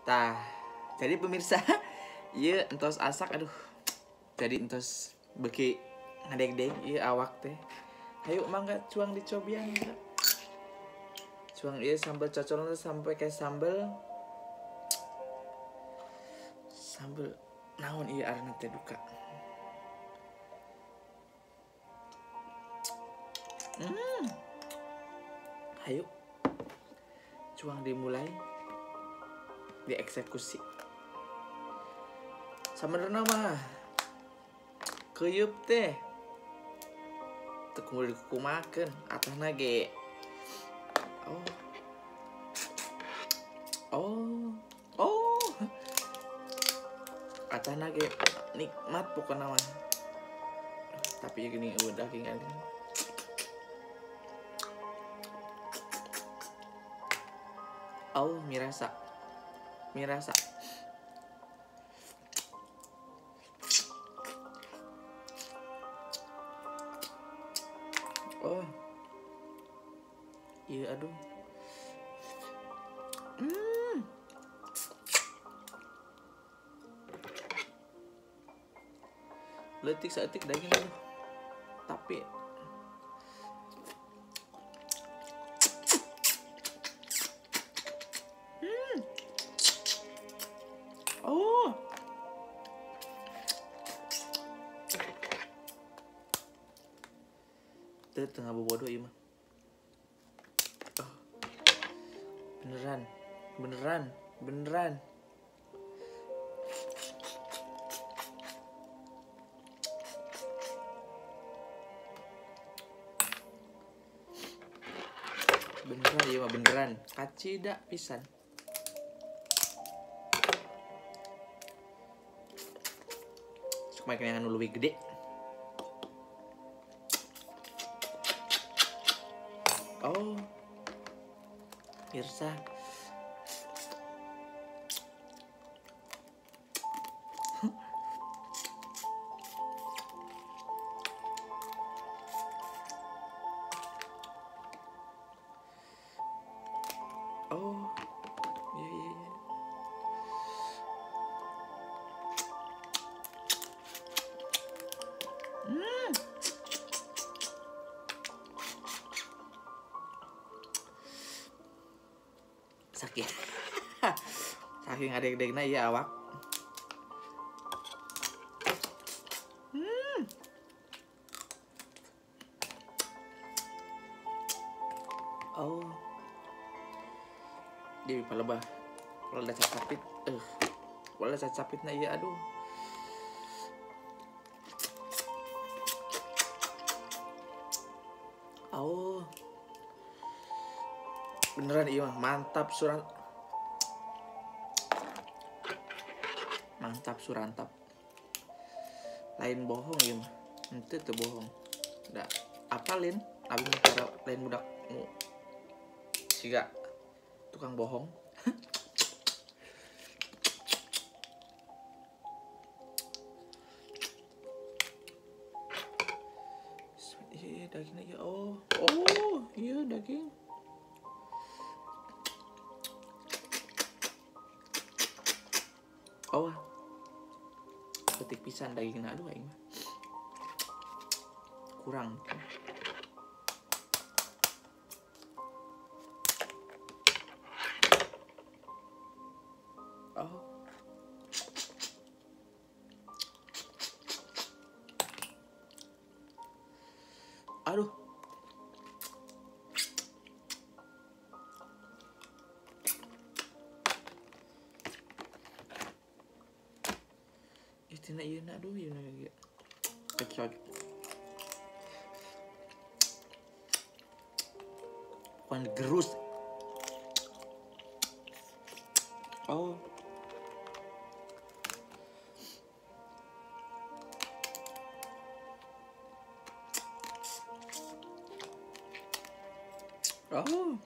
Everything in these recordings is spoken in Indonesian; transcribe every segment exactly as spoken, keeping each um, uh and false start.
Tah, jadi pemirsa, iya entos asak aduh. Jadi entos beki ngadeg-deg iya awak teh. Hayu mangga cuang dicobian. Cuang iya sambal cocol sampai kayak sambal sambal naon iya arena teh duka. Hmm. Hayu. Cuang dimulai dieksekusi. Sabenerna mah keuyeub teh teu kudu dikumakeun atahna ge. Oh. Oh. Oh. Atahna ge nikmat pokona mah. Tapi gini udah daging ini. Oh, mirasa. Mirasa. Oh. Iya aduh. Hmm. Letik saeutik daging aduh. Tapi Hmm. Oh. Teu tengah bobodo ieu mah. Oh. Beneran. Beneran. Beneran. Beneran ieu mah beneran. Kacida pisan. Sok make yang anu leuwih gede. Oh. Pirsa. Oh. Iya iya iya. Hmm. Sakit. Saking adeg-degna ieu awak. Hmm. Oh. Dewi palebah. Kalau ada cacapit, eh. Kalau ada cacapitna ieu aduh. Oh. Beneran ieu mah mantap suran. Mantap surantap. Lain bohong ieu mah. Henteu teu bohong. Da apalin abi mah cara lain budak nu siga tukang bohong. Iya dagingnya ya oh. Oh, iya daging. Oh. Petik pisan dagingna aduh aing mah. Kurang. Oh. Aduh. Itina ieu na aduh ieu na ge. Kecot. Pokoknya gerus. Oh. Oh.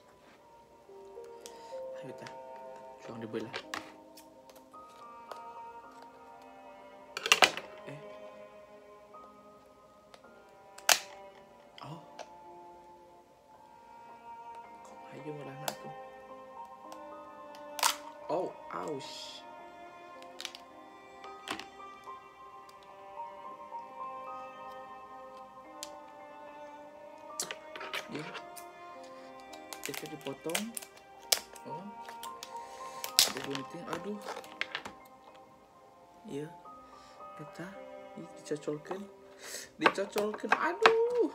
Ayo tah. Cuang dibelah. Eh. Oh. Kok ayo meulahna tuh. Oh, aus. Ya, kita dipotong. Oh, ada gunting. Aduh, ya, kita dicocolkan, dicocolkan. Aduh,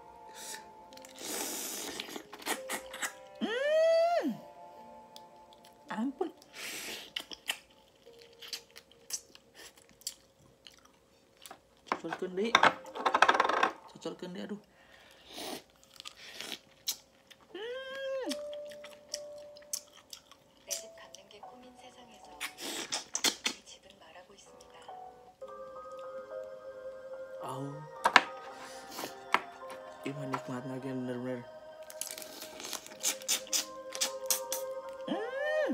hmm, ampun. Cocolkan deh, cocolkan deh. Aduh. Oh, ini nikmat lagi bener-bener. Hmm.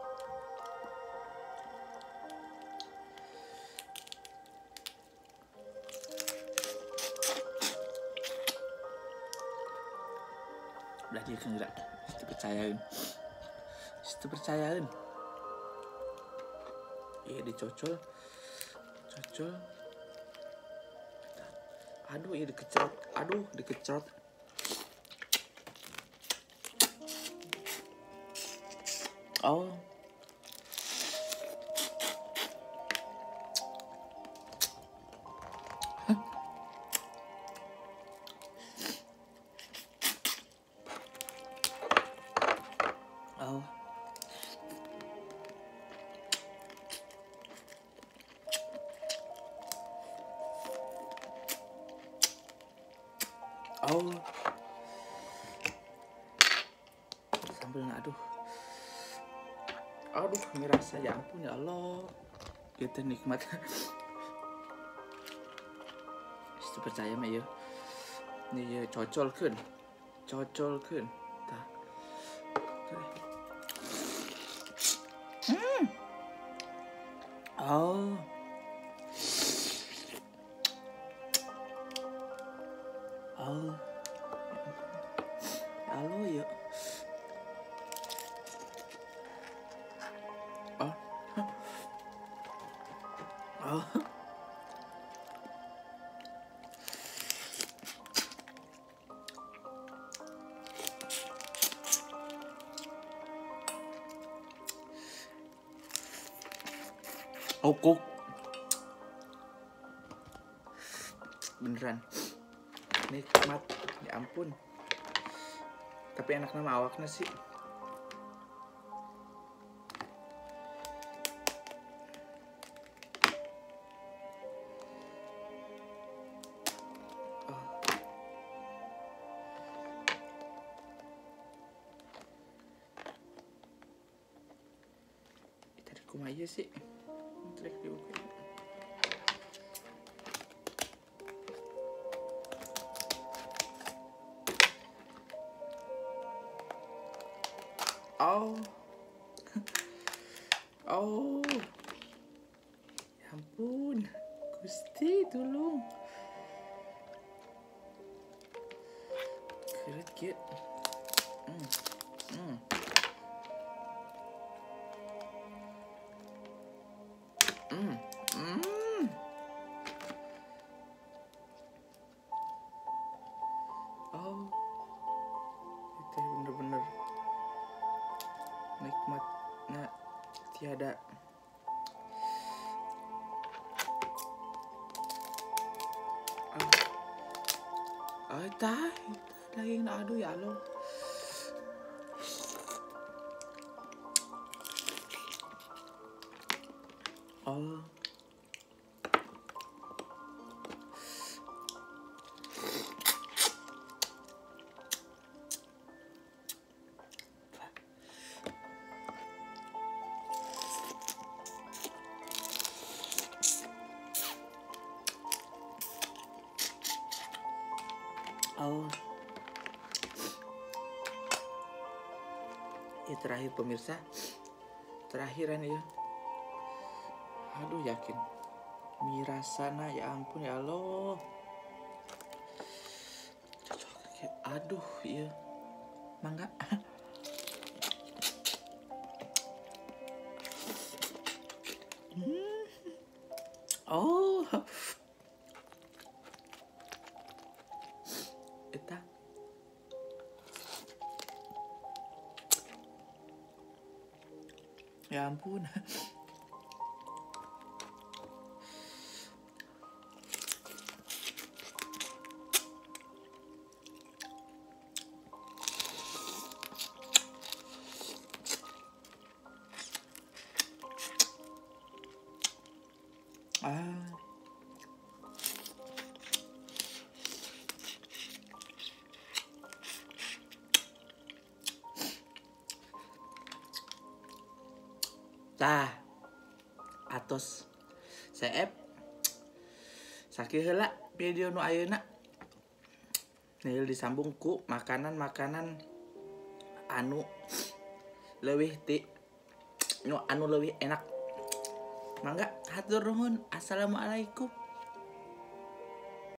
Udah dia kan enggak, itu percayain, itu percayain. Iya dicocol, cocol. Aduh, iya dikecot. Aduh, dikecot. Oh. Oh. Oh. Sambelnya aduh. Aduh, ini rasa ya ampun ya Allah. Itu nikmat. Itu percaya mah ya. Ini ya cocolkeun. Cocolkeun. Tah. Hmm. Oh. Oh. Halo ya. Oh. Oh. Oh, kok. Beneran. Nikmat. Ya ampun. Tapi enak nama awaknya sih. Oh. Tadi kumaya sih. Tadi dibuka. Oh. Oh. Ya ampun. Gusti tolong. Keret kieu. Hmm. Hmm. Hmm. Hmm. Oh. Itu bener-bener nikmatnya tiada. Ah, oh, tah, daging na aduh ya Allah. Oh. Oh. Ya terakhir pemirsa. Terakhiran ya. Aduh yakin. Mirasana ya ampun ya Allah. Aduh ya. Mangga. Oh, eta ya ampun. Ah, tah atos seep sakit heula video nu ayeuna nil disambung ku makanan-makanan anu leuwih ti nu anu leuwih enak. Mangga hatur nuhun. Assalamualaikum.